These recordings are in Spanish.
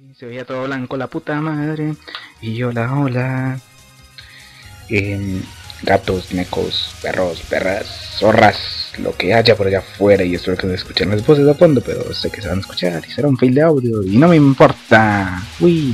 Se veía todo blanco, la puta madre. Y hola, hola. Gatos, mecos, perros, perras, zorras, lo que haya por allá afuera. Y espero que no escuchen las voces de fondo, pero sé que se van a escuchar y será un fail de audio. Y no me importa. Uy.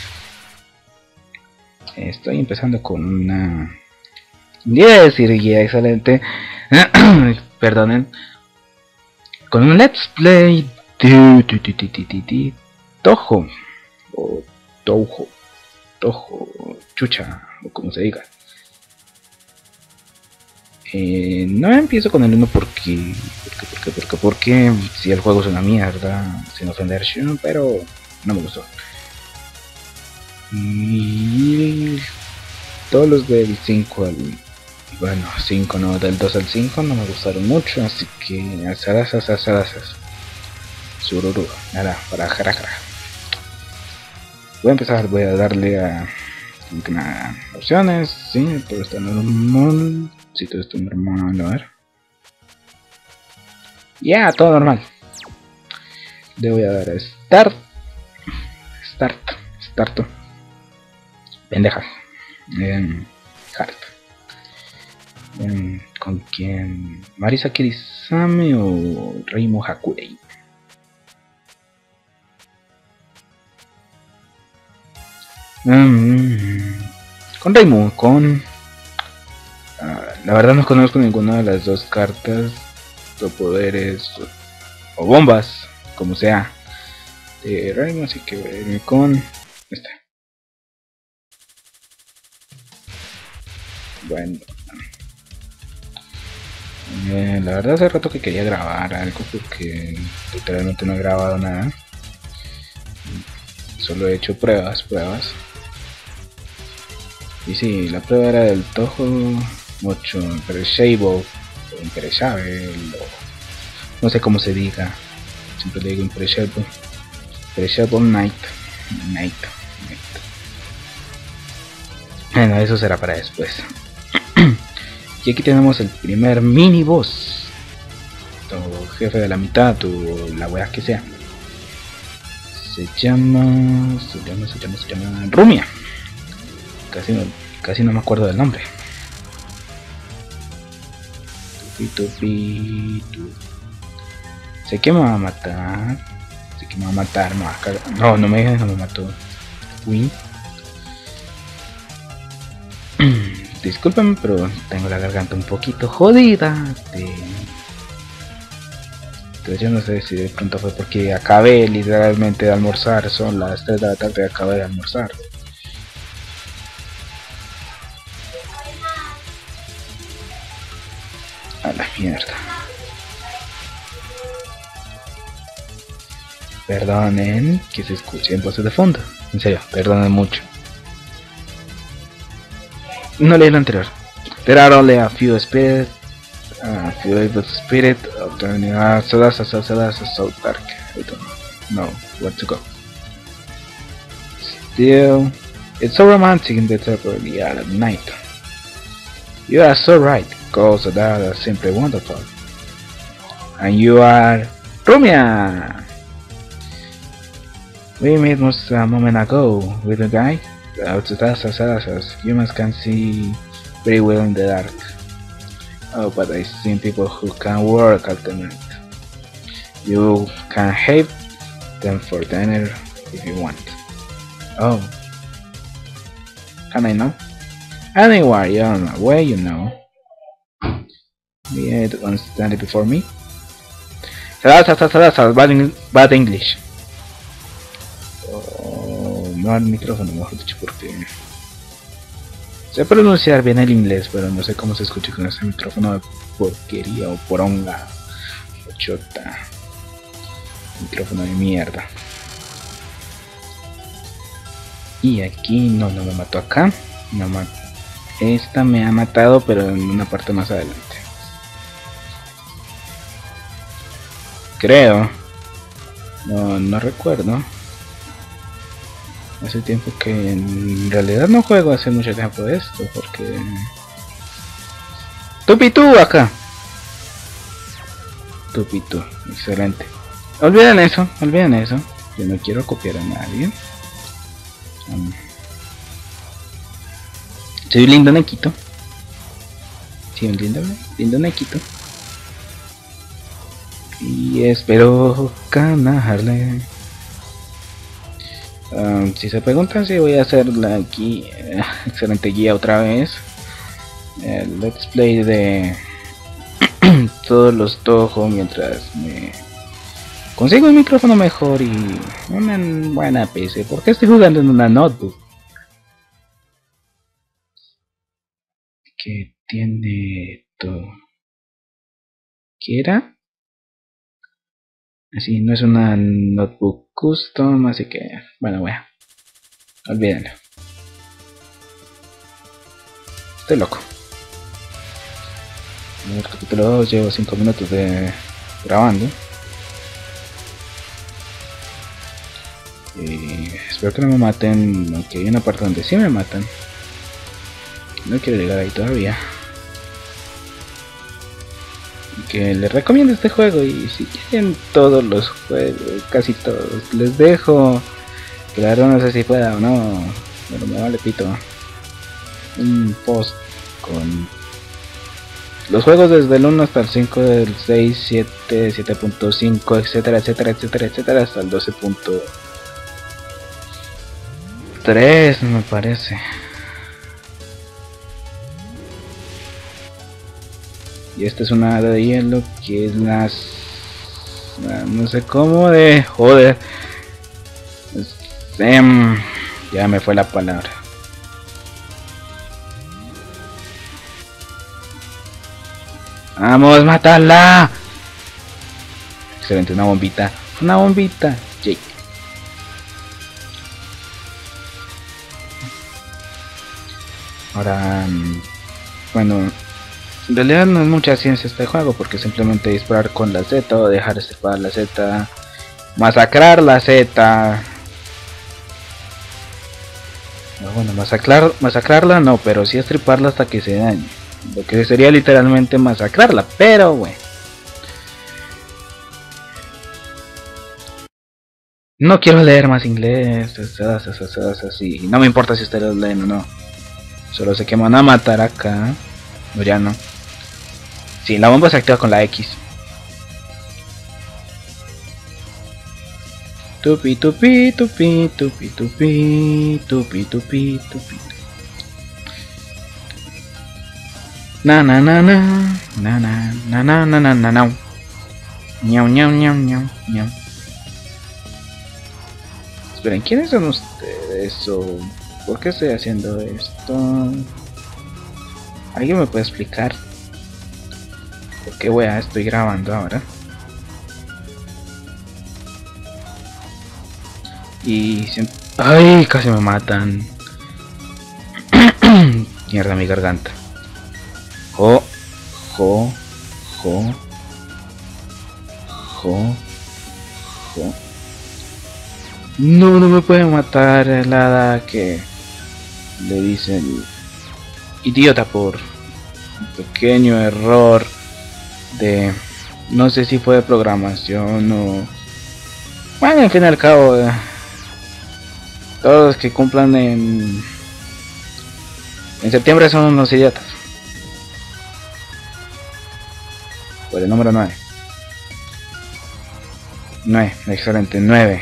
Estoy empezando con una... Iba a decir guía excelente. Perdonen. Con un let's play de Touhou o Touhou, chucha, o como se diga. No empiezo con el 1 porque si el juego es una mierda, sin ofender, pero no me gustó. Y todos los del 5 al... Bueno, 5 no, del 2 al 5 no me gustaron mucho, así que asadasas. Sururu, nada, para jarajara. Voy a darle a opciones, sí, todo está normal. Sí, todo está normal, a ver. Ya, todo normal. Le voy a dar a Start. Pendeja. Hard. ¿Con quién? ¿Marisa Kirisame o Reimo Hakurei? Con Reimo, la verdad no conozco ninguna de las dos cartas o poderes o bombas, como sea, de Reimo, así que voy a irme con esta. Bueno, la verdad hace rato que quería grabar algo porque literalmente no he grabado nada. Solo he hecho pruebas. Y sí, la prueba era del Touhou 8 Imperishable o Imperishable, no sé cómo se diga. Siempre le digo Imperishable Night. Bueno, eso será para después. Y aquí tenemos el primer mini boss, o jefe de la mitad, o la wea que sea. Se llama Rumia. Casi no me acuerdo del nombre. Sé que me va a matar. No me digas que me mató. Uy. Discúlpenme, pero tengo la garganta un poquito jodida. Entonces yo no sé si de pronto fue porque acabé literalmente de almorzar. Son las 3 de la tarde y acabé de almorzar. A la mierda. Perdonen que se escuchen voces de fondo. En serio, perdonen mucho. No leí lo anterior. There are only a few spirits. Few evil spirit of the so dark. I don't know where to go. Still, it's so romantic in the temporary at night. You are so right, because that is simply wonderful. And you are Rumia! We met just a moment ago with a guy. Humans can see very well in the dark. Oh, but I've seen people who can work at the night. You can have them for dinner if you want. Oh. Can I know? Anywhere you're on my way, you know. Yeah, the one standing before me. Bad English. Oh, no al micrófono, mejor dicho, porque sé pronunciar bien el inglés, pero no sé cómo se escucha con ese micrófono de porquería o poronga o chota. Micrófono de mierda. Y aquí no me mató acá. Esta me ha matado, pero en una parte más adelante. Creo. No recuerdo. Hace tiempo que en realidad no juego hace mucho tiempo de esto, porque... ¡Tupitú acá! Tupitú, excelente. Olviden eso. Yo no quiero copiar a nadie. Soy un lindo nequito. Sí, un lindo nequito. Y espero ganarle. Si se preguntan si voy a hacer la excelente guía otra vez. El let's play de todos los Touhou mientras me consigo un micrófono mejor y una buena PC. Porque estoy jugando en una notebook que tiene todo. ¿Qué era? Así, no es una notebook custom, así que bueno, olvídenlo. Estoy loco. En el capítulo 2 llevo 5 minutos de grabando. Y espero que no me maten, aunque hay una parte donde sí me matan. No quiero llegar ahí todavía. Que les recomiendo este juego, y si quieren todos los juegos, casi todos, les dejo. Claro, no sé si pueda o no, pero me vale pito. Un post con los juegos desde el 1 hasta el 5, del 6, 7, 7.5, etcétera, etcétera, etcétera, etcétera, hasta el 12.3 me parece. Y esta es una hada de hielo que es no sé cómo de joder. Ya me fue la palabra. Vamos, matarla. Excelente, una bombita. Una bombita. Jake. Ahora, bueno, en realidad no es mucha ciencia este juego, porque simplemente disparar con la Z o dejar estripar la Z, masacrar la Z. Bueno, masacrarla no, pero sí estriparla hasta que se dañe. Lo que sería literalmente masacrarla, pero bueno. No quiero leer más inglés, así. No me importa si ustedes lo leen o no. Solo sé que me van a matar acá. O ya no. Sí, la bomba se activa con la X. Tupi tupi tupi tupi tupi tupi tupi tupi. Na na na na na na na na na na na na. Ñau ñau ñau ñau ñau. Esperen, ¿quiénes son ustedes? ¿O por qué estoy haciendo esto? ¿Alguien me puede explicar por qué estoy grabando ahora? Y ¡ay! Casi me matan. Mierda, mi garganta. Jo. No, no me puede matar el hada que le dicen idiota por un pequeño error de, no sé si fue de programación o, bueno, en fin y al cabo, todos los que cumplan en septiembre son unos idiotas. Por el número 9. 9, excelente, 9.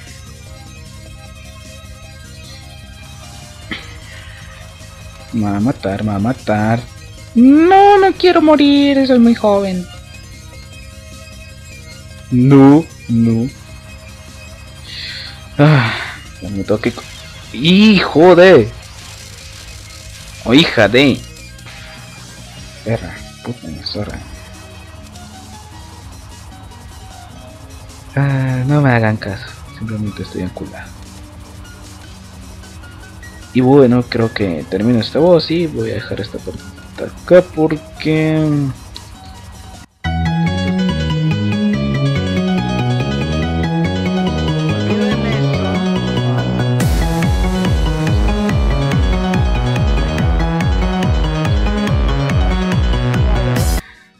Me va a matar, me va a matar. No, no quiero morir, soy muy joven. No. Me toque. ¡Hijo de! O hija de. Perra, puta zorra. No me hagan caso, simplemente estoy enculado. Y bueno, creo que termino esta voz y voy a dejar esta parte acá porque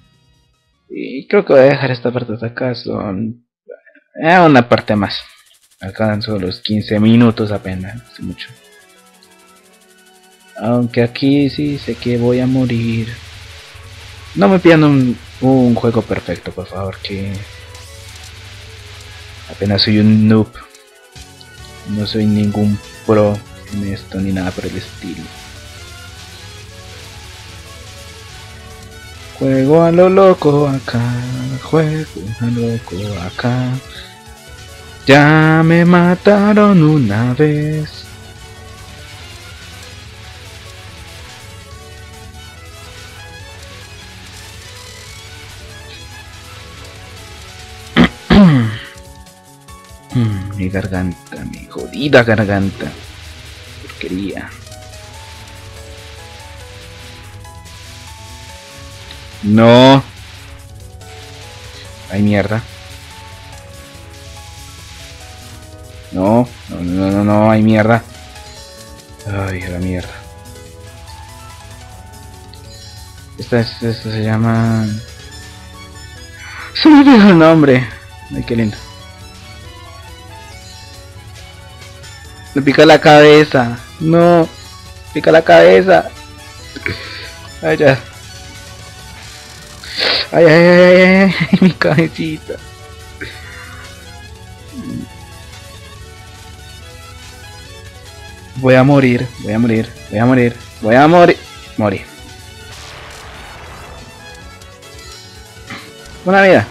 y creo que voy a dejar esta parte hasta acá, son una parte más. Alcanzo los 15 minutos apenas, hace mucho. Aunque aquí sí sé que voy a morir. No me pidan un juego perfecto, por favor, que apenas soy un noob. No soy ningún pro en esto ni nada por el estilo. Juego a lo loco acá, juego a lo loco acá. Ya me mataron una vez. Mi garganta, mi jodida garganta. Porquería. No. Ay, mierda. No, no, ay, mierda. Ay, la mierda. Esta se llama... Se me olvidó el nombre. Ay, qué lindo. Me pica la cabeza. No. Pica la cabeza. Ay, ya. Ay, ay, ay, ay, ay, mi cabecita. Voy a morir, voy a morir, voy a morir, voy a morir. Morir. Una vida.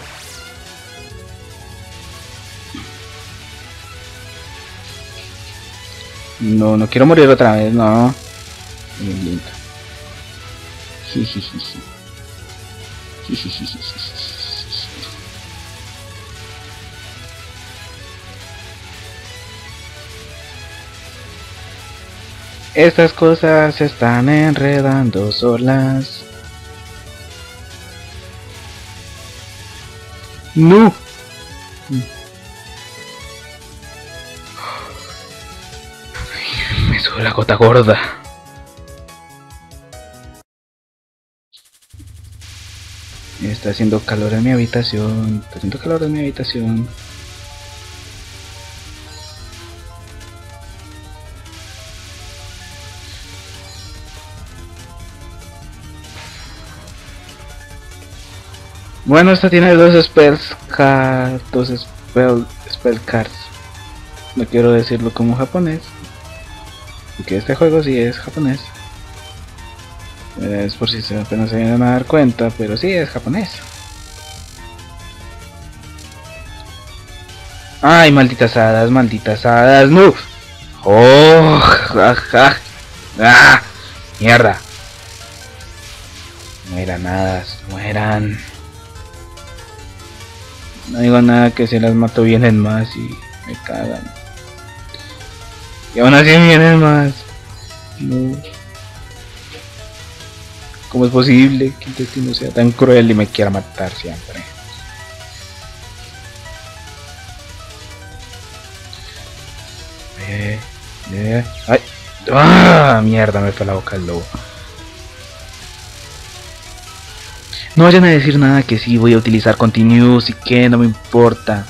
No, no quiero morir otra vez, no. Bien lindo. Jijijiji. Jijijiji. Estas cosas se están enredando solas. No. Me sube la gota gorda. Está haciendo calor en mi habitación. Está haciendo calor en mi habitación. Bueno, esta tiene dos spells cards, spell cards. No quiero decirlo como japonés, porque este juego sí es japonés. Es por si apenas se vienen a dar cuenta, pero sí es japonés. Ay, malditas hadas, no. Oh, mierda. No eran hadas, no eran. No digo nada, que si las mato vienen más y me cagan. Y aún así vienen más. No. ¿Cómo es posible que el destino sea tan cruel y me quiera matar siempre? Ay. ¡Ah! Mierda, me fue la boca el lobo. No vayan a decir nada, que sí voy a utilizar continuous y que no me importa.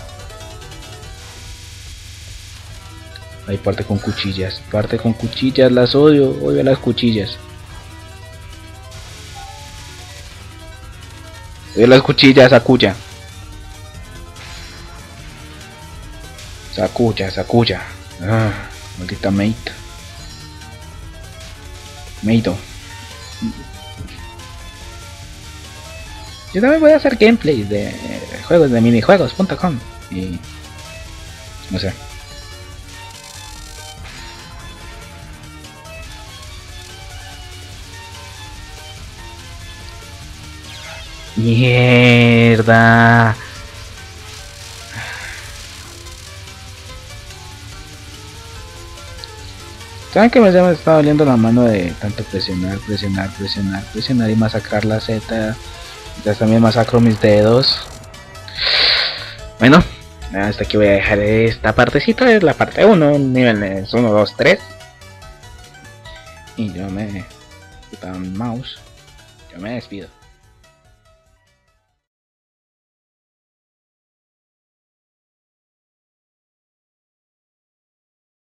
Ahí parte con cuchillas, las odio, odio las cuchillas. Odio las cuchillas, Sakuya. Sakuya. Ah, maldita mate. Meito. Yo también voy a hacer gameplay de juegos de minijuegos.com y no sé. Mierda. ¿Saben que me está doliendo la mano de tanto presionar y masacrar la Z? Ya también masacro mis dedos. Bueno, hasta aquí voy a dejar esta partecita, es la parte 1, niveles 1, 2, 3. Y yo me... puta mouse. Yo me despido.